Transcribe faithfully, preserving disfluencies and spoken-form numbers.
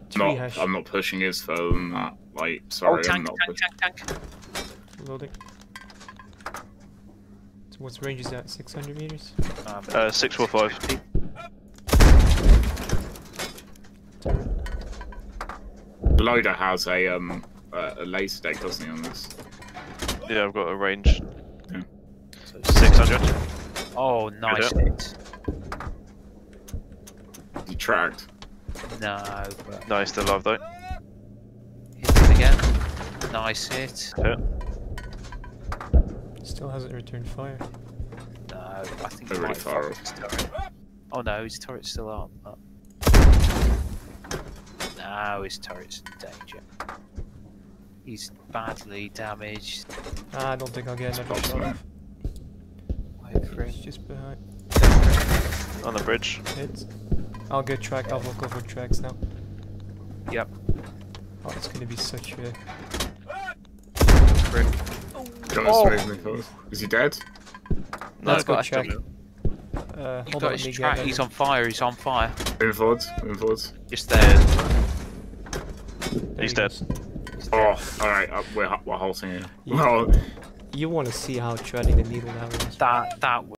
Not, hash. I'm not pushing his further than that. Like, sorry, Oh, tank, I'm not tank, pushing. tank, tank. Loading. So what's range is that? six hundred meters? Um, Uh, six four five. Loader has a um uh, a laser deck, doesn't he, on this? Yeah, I've got a range. Yeah. six hundred. Oh, nice Good hit. He tracked. No, but Nice, still alive though. hit it again. Nice hit. Yeah. Still hasn't returned fire. No, I think They're he really might far have off. his turret. Oh no, his turret's still up. But... Now his turret's in danger. He's badly damaged. Ah, I don't think I'll get another Spot shot him. off. Wait for He's him. just behind. On the bridge. Hit. I'll get track. I'll go for tracks now. Yep. Oh, it's gonna be such a. For him. Got Oh. his movement forward. Is he dead? No, Let's go but I check. still- Uh, He's hold got on, his let me track. get He's another- on fire. He's on fire. Moving forwards. Moving forwards. Just there. There He's he dead. goes. He's Oh, there. all right. Uh, we're we're halting here. Yeah. Well, You want to see how treading the needle that was. That that